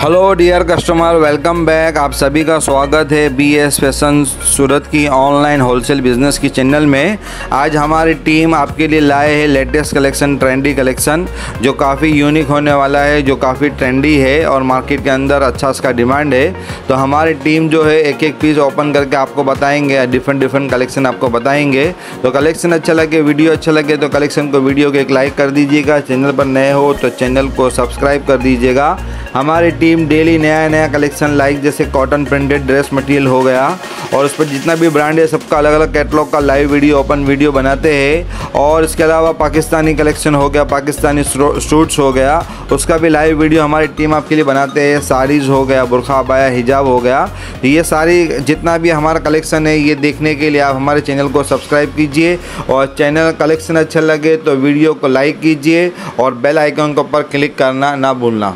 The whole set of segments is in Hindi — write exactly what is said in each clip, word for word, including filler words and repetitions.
Hello dear customer, welcome back. आप सभी का स्वागत है बी एस फैशन सूरत की ऑनलाइन होलसेल बिज़नेस की चैनल में। आज हमारी टीम आपके लिए लाए है लेटेस्ट कलेक्शन, ट्रेंडी कलेक्शन जो काफ़ी यूनिक होने वाला है, जो काफ़ी ट्रेंडी है और मार्केट के अंदर अच्छा इसका डिमांड है। तो हमारी टीम जो है एक एक पीस ओपन करके आपको बताएंगे, डिफरेंट डिफरेंट कलेक्शन आपको बताएंगे। तो कलेक्शन अच्छा लगे, वीडियो अच्छा लगे तो कलेक्शन को वीडियो को एक लाइक कर दीजिएगा। चैनल पर नए हो तो चैनल को सब्सक्राइब कर दीजिएगा। हमारी टीम डेली नया नया कलेक्शन लाइक जैसे कॉटन प्रिंटेड ड्रेस मटेरियल हो गया और उस पर जितना भी ब्रांड है सबका अलग अलग कैटलॉग का लाइव वीडियो, ओपन वीडियो बनाते हैं। और इसके अलावा पाकिस्तानी कलेक्शन हो गया, पाकिस्तानी सूट्स हो गया, उसका भी लाइव वीडियो हमारी टीम आपके लिए बनाते हैं। साड़ीज़ हो गया, बुरखा, अबाया, हिजाब हो गया। तो ये सारी जितना भी हमारा कलेक्शन है ये देखने के लिए आप हमारे चैनल को सब्सक्राइब कीजिए और चैनल कलेक्शन अच्छा लगे तो वीडियो को लाइक कीजिए और बेल आइकन के ऊपर क्लिक करना ना भूलना।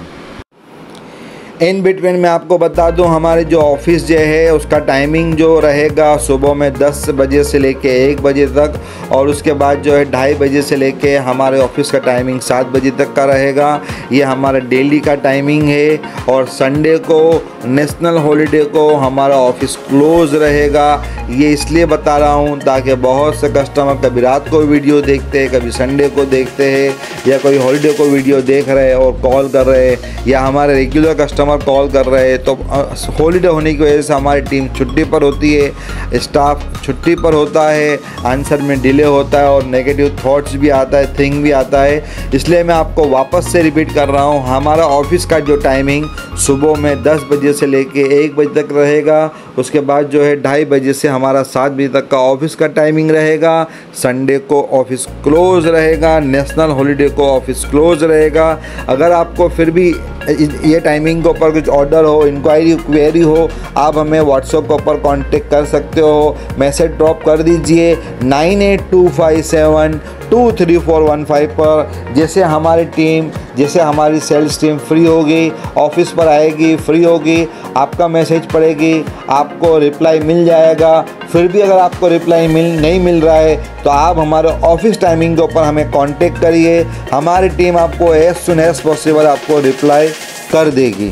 इन बिटवीन मैं आपको बता दूं हमारे जो ऑफिस जो है उसका टाइमिंग जो रहेगा सुबह में दस बजे से लेके एक बजे तक, और उसके बाद जो है ढाई बजे से लेके हमारे ऑफिस का टाइमिंग सात बजे तक का रहेगा। ये हमारा डेली का टाइमिंग है। और संडे को, नेशनल हॉलीडे को हमारा ऑफिस क्लोज रहेगा। ये इसलिए बता रहा हूँ ताकि बहुत से कस्टमर कभी रात को वीडियो देखते हैं, कभी संडे को देखते हैं, या कोई हॉलीडे को वीडियो देख रहे हैं और कॉल कर रहे हैं, या हमारे रेगुलर कस्टमर कॉल कर रहे हैं। तो हॉलीडे होने की वजह से हमारी टीम छुट्टी पर होती है, स्टाफ छुट्टी पर होता है, आंसर में डिले होता है और नेगेटिव थॉट्स भी आता है, थिंक भी आता है। इसलिए मैं आपको वापस से रिपीट कर रहा हूँ, हमारा ऑफिस का जो टाइमिंग सुबह में दस बजे से लेके एक बजे तक रहेगा। उसके बाद जो है ढाई बजे से हमारा सात बजे तक का ऑफिस का टाइमिंग रहेगा। संडे को ऑफिस क्लोज रहेगा, नेशनल हॉलीडे को ऑफिस क्लोज रहेगा। अगर आपको फिर भी ये टाइमिंग के ऊपर कुछ ऑर्डर हो, इंक्वायरी, क्वेरी हो, आप हमें व्हाट्सएप के ऊपर कांटेक्ट कर सकते हो। मैसेज ड्रॉप कर दीजिए nine eight two five seven two three four one five पर। जैसे हमारी टीम, जैसे हमारी सेल्स टीम फ्री होगी, ऑफिस पर आएगी, फ्री होगी, आपका मैसेज पड़ेगी, आपको रिप्लाई मिल जाएगा। फिर भी अगर आपको रिप्लाई मिल नहीं मिल रहा है तो आप हमारे ऑफिस टाइमिंग के ऊपर हमें कांटेक्ट करिए। हमारी टीम आपको एज सुन एज पॉसिबल आपको रिप्लाई कर देगी।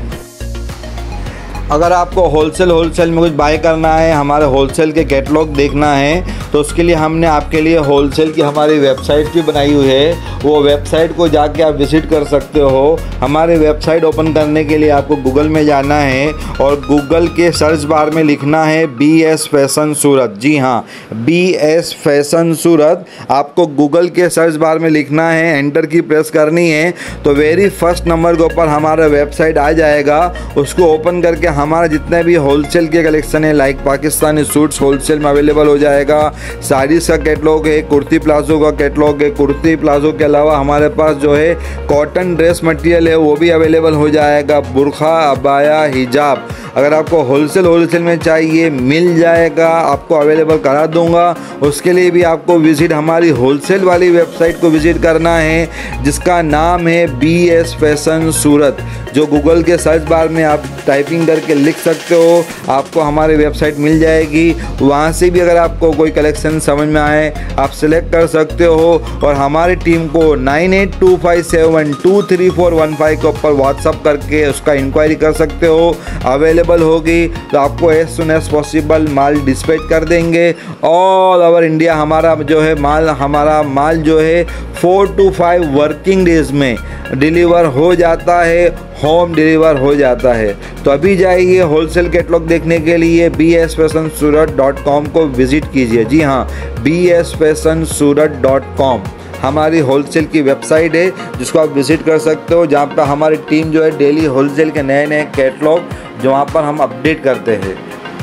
अगर आपको होलसेल होलसेल में कुछ बाय करना है, हमारे होलसेल के कैटलॉग देखना है, तो उसके लिए हमने आपके लिए होलसेल की हमारी वेबसाइट भी बनाई हुई है। वो वेबसाइट को जाके आप विज़िट कर सकते हो। हमारे वेबसाइट ओपन करने के लिए आपको गूगल में जाना है और गूगल के सर्च बार में लिखना है बी एस फैशन सूरत। जी हाँ, बी एस फैशन सूरत आपको गूगल के सर्च बार में लिखना है, एंटर की प्रेस करनी है तो वेरी फर्स्ट नंबर के ऊपर हमारा वेबसाइट आ जाएगा। उसको ओपन करके हमारा जितने भी होलसेल के कलेक्शन है, लाइक पाकिस्तानी सूट्स होलसेल में अवेलेबल हो जाएगा, साड़ीज़ का कैटलॉग है, कुर्ती प्लाजो का कैटलॉग है। कुर्ती प्लाजो के अलावा हमारे पास जो है कॉटन ड्रेस मटेरियल है वो भी अवेलेबल हो जाएगा। बुरखा, अबाया, हिजाब अगर आपको होलसेल होलसेल में चाहिए मिल जाएगा, आपको अवेलेबल करा दूंगा। उसके लिए भी आपको विज़िट हमारी होलसेल वाली वेबसाइट को विज़िट करना है जिसका नाम है बी एस फैशन सूरत, जो गूगल के सर्च बार में आप टाइपिंग करके लिख सकते हो, आपको हमारी वेबसाइट मिल जाएगी। वहाँ से भी अगर आपको कोई कलेक्शन समझ में आए आप सिलेक्ट कर सकते हो और हमारी टीम को nine eight two five seven two three four one five के ऊपर व्हाट्सअप करके उसका इंक्वायरी कर सकते हो। अवेलेबल होगी तो आपको एज सुन एज पॉसिबल माल डिस्पैच कर देंगे। ऑल ओवर इंडिया हमारा जो है माल हमारा माल जो है four two five working days में डिलीवर हो जाता है, होम डिलीवर हो जाता है। तो अभी जाइए होलसेल कैटलॉग देखने के लिए B S fashion Surat dot com को विज़िट कीजिए। जी हाँ, B S fashion Surat dot com हमारी होलसेल की वेबसाइट है जिसको आप विज़िट कर सकते हो, जहाँ पर हमारी टीम जो है डेली होलसेल के नए नए कैटलॉग जो वहाँ पर हम अपडेट करते हैं।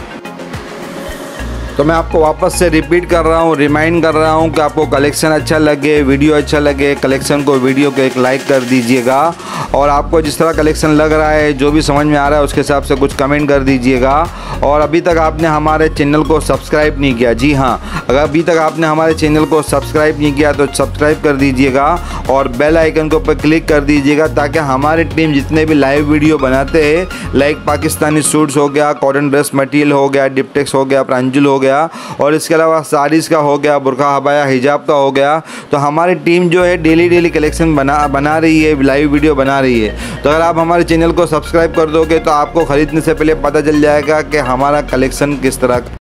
तो मैं आपको वापस से रिपीट कर रहा हूँ, रिमाइंड कर रहा हूँ कि आपको कलेक्शन अच्छा लगे, वीडियो अच्छा लगे, कलेक्शन को वीडियो को एक लाइक कर दीजिएगा और आपको जिस तरह कलेक्शन लग रहा है, जो भी समझ में आ रहा है उसके हिसाब से कुछ कमेंट कर दीजिएगा। और अभी तक आपने हमारे चैनल को सब्सक्राइब नहीं किया, जी हाँ, अगर अभी तक आपने हमारे चैनल को सब्सक्राइब नहीं किया तो सब्सक्राइब कर दीजिएगा और बेल आइकन के ऊपर क्लिक कर दीजिएगा, ताकि हमारी टीम जितने भी लाइव वीडियो बनाते हैं, लाइक पाकिस्तानी सूट्स हो गया, कॉटन ड्रेस मटेरियल हो गया, डिप्टेक्स हो गया, प्रांजुल हो गया, और इसके अलावा साड़ीज़ का हो गया, बुरखा हबाया हिजाब का हो गया, तो हमारी टीम जो है डेली डेली कलेक्शन बना बना रही है, लाइव वीडियो बना रही है। तो अगर आप हमारे चैनल को सब्सक्राइब कर दोगे तो आपको ख़रीदने से पहले पता चल जाएगा कि हमारा कलेक्शन किस तरह